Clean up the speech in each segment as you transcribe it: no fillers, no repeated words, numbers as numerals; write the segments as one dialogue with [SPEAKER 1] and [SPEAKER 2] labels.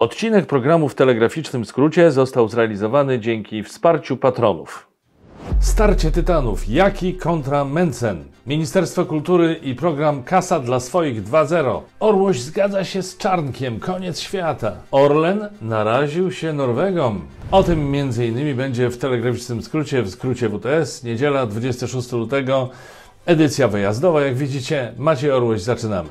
[SPEAKER 1] Odcinek programu w telegraficznym skrócie został zrealizowany dzięki wsparciu patronów. Starcie Tytanów. Jaki kontra Mencen. Ministerstwo Kultury i program Kasa dla swoich 2.0. Orłoś zgadza się z Czarnkiem. Koniec świata. Orlen naraził się Norwegom. O tym m.in. będzie w telegraficznym skrócie, w skrócie WTS. Niedziela 26 lutego. Edycja wyjazdowa. Jak widzicie, Maciej Orłoś, zaczynamy.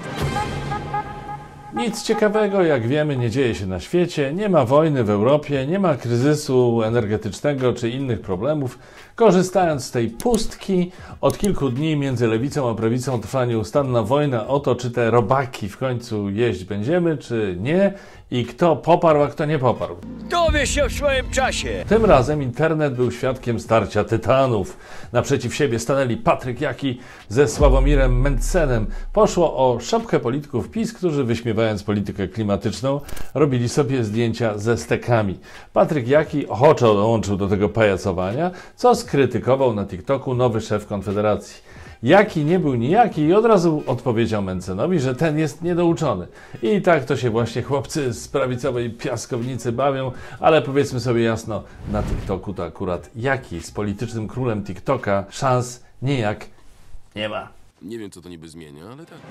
[SPEAKER 1] Nic ciekawego, jak wiemy, nie dzieje się na świecie, nie ma wojny w Europie, nie ma kryzysu energetycznego czy innych problemów. Korzystając z tej pustki, od kilku dni między lewicą a prawicą trwa nieustanna wojna o to, czy te robaki w końcu jeść będziemy, czy nie, i kto poparł, a kto nie poparł.
[SPEAKER 2] Dowie się w swoim czasie!
[SPEAKER 1] Tym razem internet był świadkiem starcia tytanów. Naprzeciw siebie stanęli Patryk Jaki ze Sławomirem Mentzenem. Poszło o szopkę polityków PiS, którzy wyśmiewając politykę klimatyczną, robili sobie zdjęcia ze stekami. Patryk Jaki ochoczo dołączył do tego pajacowania, co skrytykował na TikToku nowy szef Konfederacji. Jaki nie był nijaki i od razu odpowiedział Mentzenowi, że ten jest niedouczony. I tak to się właśnie chłopcy z prawicowej piaskownicy bawią, ale powiedzmy sobie jasno, na TikToku to akurat Jaki z politycznym królem TikToka szans nijak nie ma.
[SPEAKER 3] Nie wiem, co to niby zmienia, ale tak.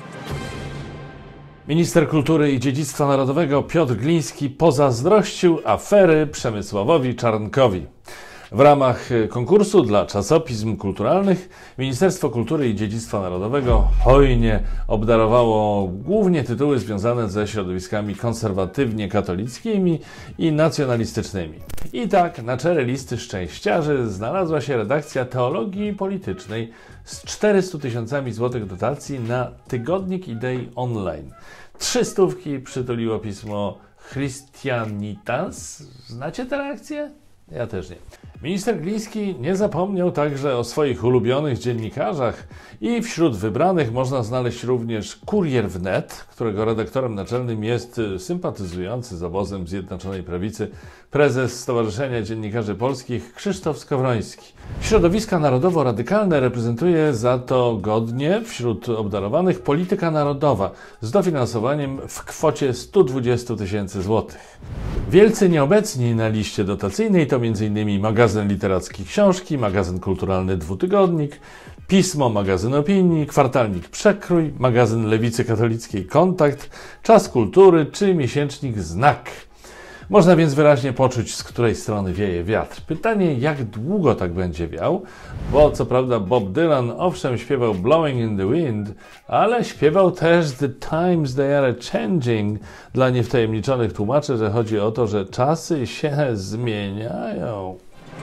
[SPEAKER 1] Minister Kultury i Dziedzictwa Narodowego Piotr Gliński pozazdrościł afery Przemysławowi Czarnkowi. W ramach konkursu dla czasopism kulturalnych Ministerstwo Kultury i Dziedzictwa Narodowego hojnie obdarowało głównie tytuły związane ze środowiskami konserwatywnie katolickimi i nacjonalistycznymi. I tak na czele listy szczęściarzy znalazła się redakcja Teologii Politycznej z 400 000 złotych dotacji na Tygodnik Idei Online. 300 przytuliło pismo Christianitas. Znacie tę reakcję? Ja też nie. Minister Gliński nie zapomniał także o swoich ulubionych dziennikarzach i wśród wybranych można znaleźć również Kurier Wnet, którego redaktorem naczelnym jest sympatyzujący z obozem Zjednoczonej Prawicy prezes Stowarzyszenia Dziennikarzy Polskich Krzysztof Skowroński. Środowiska narodowo-radykalne reprezentuje za to godnie wśród obdarowanych Polityka Narodowa z dofinansowaniem w kwocie 120 000 złotych. Wielcy nieobecni na liście dotacyjnej to m.in. magazyn literacki Książki, magazyn kulturalny Dwutygodnik, Pismo, magazyn opinii, kwartalnik Przekrój, magazyn Lewicy Katolickiej Kontakt, Czas Kultury czy miesięcznik Znak. Można więc wyraźnie poczuć, z której strony wieje wiatr. Pytanie, jak długo tak będzie wiał, bo co prawda Bob Dylan owszem śpiewał Blowing in the Wind, ale śpiewał też The Times They Are Changing. Dla niewtajemniczonych tłumaczę, że chodzi o to, że czasy się zmieniają.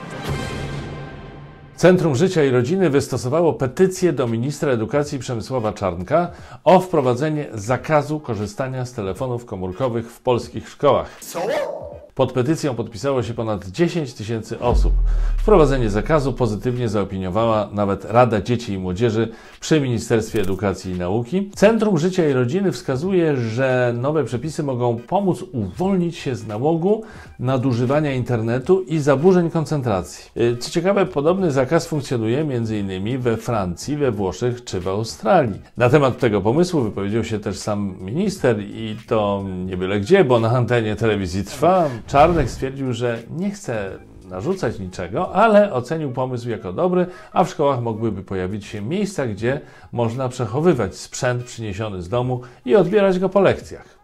[SPEAKER 1] Centrum Życia i Rodziny wystosowało petycję do ministra edukacji Przemysława Czarnka o wprowadzenie zakazu korzystania z telefonów komórkowych w polskich szkołach. Co? Pod petycją podpisało się ponad 10 000 osób. Wprowadzenie zakazu pozytywnie zaopiniowała nawet Rada Dzieci i Młodzieży przy Ministerstwie Edukacji i Nauki. Centrum Życia i Rodziny wskazuje, że nowe przepisy mogą pomóc uwolnić się z nałogu nadużywania internetu i zaburzeń koncentracji. Co ciekawe, podobny zakaz funkcjonuje m.in. we Francji, we Włoszech czy w Australii. Na temat tego pomysłu wypowiedział się też sam minister i to nie byle gdzie, bo na antenie telewizji Trwa. Czarnek stwierdził, że nie chce narzucać niczego, ale ocenił pomysł jako dobry, a w szkołach mogłyby pojawić się miejsca, gdzie można przechowywać sprzęt przyniesiony z domu i odbierać go po lekcjach.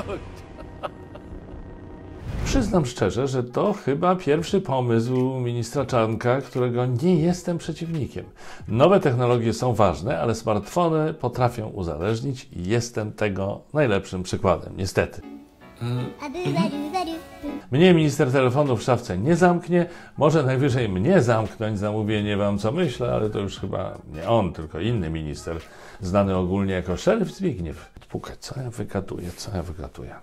[SPEAKER 1] Przyznam szczerze, że to chyba pierwszy pomysł ministra Czarnka, którego nie jestem przeciwnikiem. Nowe technologie są ważne, ale smartfony potrafią uzależnić i jestem tego najlepszym przykładem, niestety. Mnie minister telefonu w szafce nie zamknie, może najwyżej mnie zamknąć zamówienie wam co myślę, ale to już chyba nie on, tylko inny minister, znany ogólnie jako szeryf Zbigniew. Pukać, co ja wygatuję.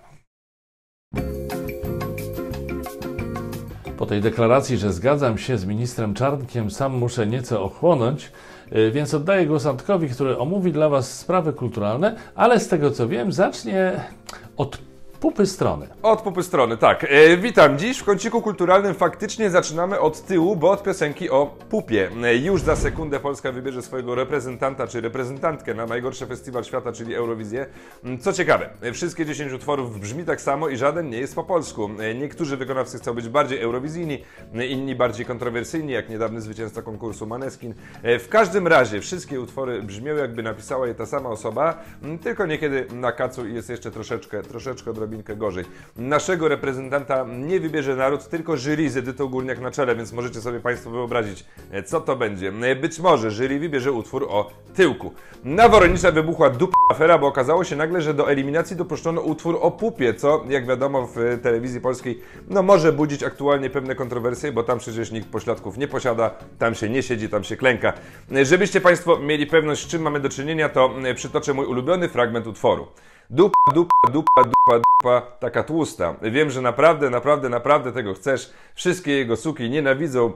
[SPEAKER 1] Po tej deklaracji, że zgadzam się z ministrem Czarnkiem, sam muszę nieco ochłonąć, więc oddaję głos Antkowi, który omówi dla was sprawy kulturalne, ale z tego co wiem zacznie od pupy strony.
[SPEAKER 4] Od pupy strony, tak. Witam. Dziś w kąciku kulturalnym faktycznie zaczynamy od tyłu, bo od piosenki o pupie. Już za sekundę Polska wybierze swojego reprezentanta czy reprezentantkę na najgorszy festiwal świata, czyli Eurowizję. Co ciekawe, wszystkie 10 utworów brzmi tak samo i żaden nie jest po polsku. Niektórzy wykonawcy chcą być bardziej eurowizyjni, inni bardziej kontrowersyjni, jak niedawny zwycięzca konkursu Måneskin. W każdym razie wszystkie utwory brzmią, jakby napisała je ta sama osoba, tylko niekiedy na kacu jest jeszcze troszeczkę odrobinkę gorzej. Naszego reprezentanta nie wybierze naród, tylko jury z Edytą Górniak na czele, więc możecie sobie Państwo wyobrazić, co to będzie. Być może jury wybierze utwór o tyłku. Na Woronicza wybuchła dupa afera, bo okazało się nagle, że do eliminacji dopuszczono utwór o pupie, co, jak wiadomo, w telewizji polskiej może budzić aktualnie pewne kontrowersje, bo tam przecież nikt pośladków nie posiada, tam się nie siedzi, tam się klęka. Żebyście Państwo mieli pewność, z czym mamy do czynienia, to przytoczę mój ulubiony fragment utworu. Dupa, taka tłusta. Wiem, że naprawdę tego chcesz. Wszystkie jego suki nienawidzą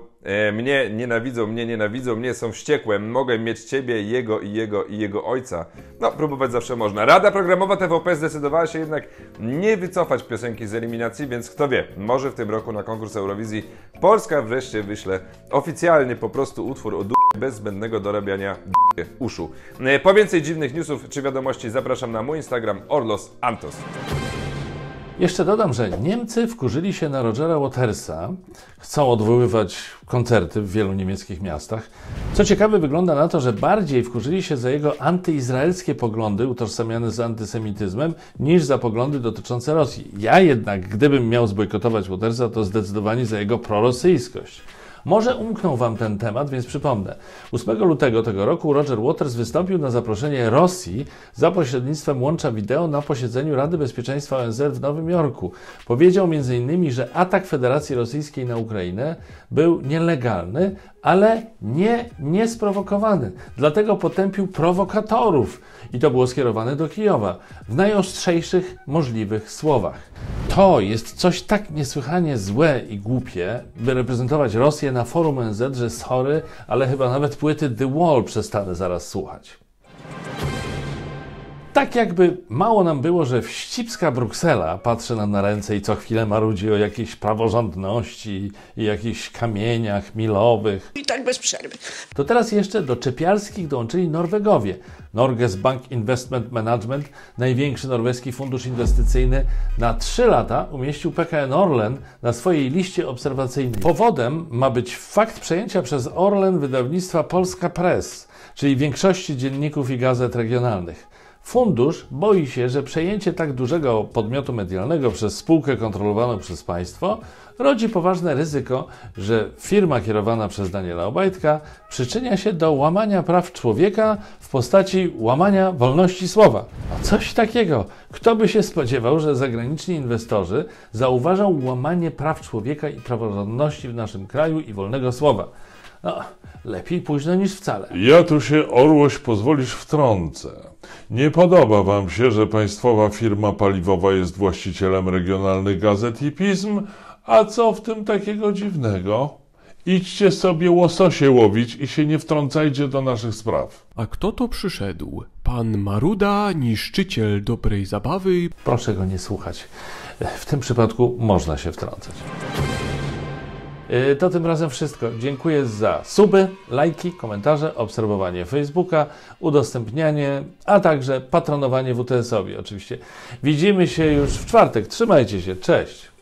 [SPEAKER 4] mnie, są wściekłe. Mogę mieć ciebie, jego ojca. No, próbować zawsze można. Rada Programowa TVP zdecydowała się jednak nie wycofać piosenki z eliminacji, więc kto wie, może w tym roku na konkurs Eurowizji Polska wreszcie wyśle oficjalnie po prostu utwór o bez zbędnego dorabiania uszu. Po więcej dziwnych newsów czy wiadomości zapraszam na mój Instagram Orlos Antos.
[SPEAKER 1] Jeszcze dodam, że Niemcy wkurzyli się na Rogera Watersa, chcą odwoływać koncerty w wielu niemieckich miastach. Co ciekawe, wygląda na to, że bardziej wkurzyli się za jego antyizraelskie poglądy utożsamiane z antysemityzmem, niż za poglądy dotyczące Rosji. Ja jednak, gdybym miał zbojkotować Watersa, to zdecydowanie za jego prorosyjskość. Może umknął Wam ten temat, więc przypomnę. 8 lutego tego roku Roger Waters wystąpił na zaproszenie Rosji za pośrednictwem łącza wideo na posiedzeniu Rady Bezpieczeństwa ONZ w Nowym Jorku. Powiedział m.in., że atak Federacji Rosyjskiej na Ukrainę był nielegalny, ale nie sprowokowany. Dlatego potępił prowokatorów i to było skierowane do Kijowa w najostrzejszych możliwych słowach. To jest coś tak niesłychanie złe i głupie, by reprezentować Rosję na forum ONZ, że sorry, ale chyba nawet płyty The Wall przestanę zaraz słuchać. Tak jakby mało nam było, że wścibska Bruksela patrzy nam na ręce i co chwilę marudzi o jakiejś praworządności i jakichś kamieniach milowych.
[SPEAKER 2] I tak bez przerwy.
[SPEAKER 1] To teraz jeszcze do czepialskich dołączyli Norwegowie. Norges Bank Investment Management, największy norweski fundusz inwestycyjny, na 3 lata umieścił PKN Orlen na swojej liście obserwacyjnej. Powodem ma być fakt przejęcia przez Orlen wydawnictwa Polska Press, czyli większości dzienników i gazet regionalnych. Fundusz boi się, że przejęcie tak dużego podmiotu medialnego przez spółkę kontrolowaną przez państwo rodzi poważne ryzyko, że firma kierowana przez Daniela Obajtka przyczynia się do łamania praw człowieka w postaci łamania wolności słowa. A coś takiego. Kto by się spodziewał, że zagraniczni inwestorzy zauważą łamanie praw człowieka i praworządności w naszym kraju i wolnego słowa? No, lepiej późno niż wcale.
[SPEAKER 5] Ja tu się, Orłoś, pozwolisz wtrącę. Nie podoba Wam się, że państwowa firma paliwowa jest właścicielem regionalnych gazet i pism? A co w tym takiego dziwnego? Idźcie sobie łososie łowić i się nie wtrącajcie do naszych spraw.
[SPEAKER 6] A kto to przyszedł? Pan Maruda, niszczyciel dobrej zabawy?
[SPEAKER 1] Proszę go nie słuchać. W tym przypadku można się wtrącać. To tym razem wszystko. Dziękuję za suby, lajki, komentarze, obserwowanie Facebooka, udostępnianie, a także patronowanie WTS-owi oczywiście. Widzimy się już w czwartek. Trzymajcie się. Cześć!